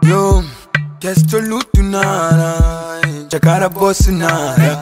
Yo, questo lutto nara, giocare a boss nara.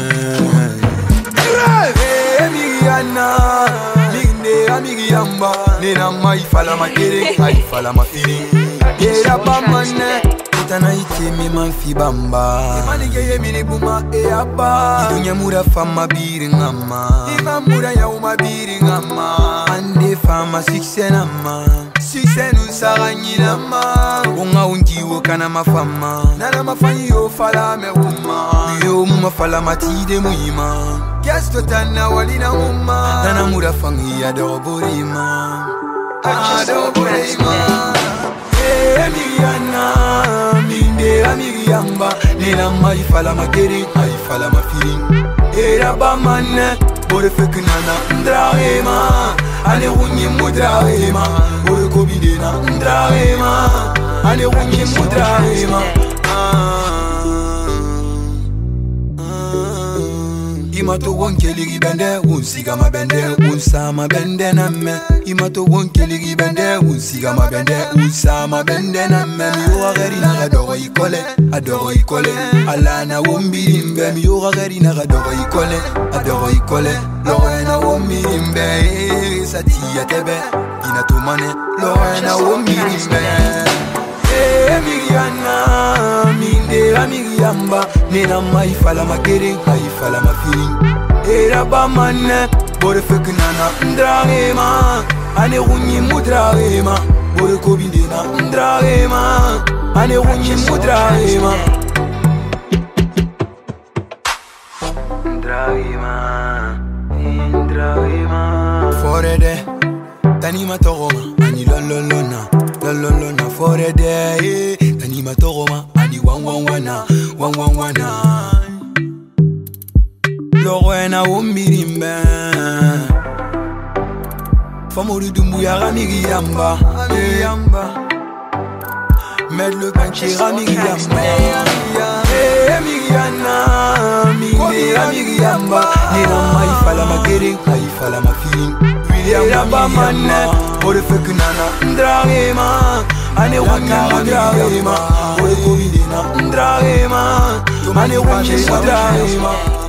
Emiliana, linde amigi yamba, nena mai fala ma kere, mai fala ma firi. Era bamane, itana ite mi man fi bamba. Imani geye mini buma e abba. Idunya mura fama biri ngama. Ima mura ya uma biri ngama. Ande fama sikse nama. Sikse nusara nyinama. Unga unjiwo kana mafama. Nana mafanyi yo fala me uma. Yo muma fala matide muima. Gesto tana walina uma. Nana mura fangi adoborima. Adoborima. Emiliana, minde amigi yamba, nena mai fala makeri, mai fala mafiri. Era bamane, bore fekunana ndraema, ane unye mudraema, bore kobidena ndraema, ane unye mudraema. Imato wonke ligi bende, unsiga ma bende, unsama bende na me. Imato wonke ligi bende, unsiga ma bende, unsama bende na me. Mi yo ageri na adoro ikole, adoro ikole. Alana wombi imbe, mi yo ageri na adoro ikole, adoro ikole. Lorena wombi imbe, satia tebe, inatumane. Lorena wombi imbe. Emiliana, minde amigi yamba, nena mai fala makere, mai fala mafiri. Era bamane, bore fekunana ndraema, ane unye mudraema, bore kobindena ndraema, ane unye mudraema. Ndraema, ndraema. Forede, tanima togoma, ani lololona. Lololona forede, tanima togoma, ani wana. Lorena umbirimbe, famori dumbu ya ramigi yamba, medle kanchi ramigi yamba. Emiliana, minde ramigi yamba, nena mai fala makere, mai fala mafiri. William bamane, bore fekunana ndraema, ane wanya mudraema, bore kobidena ndraema, ane wanya mudraema.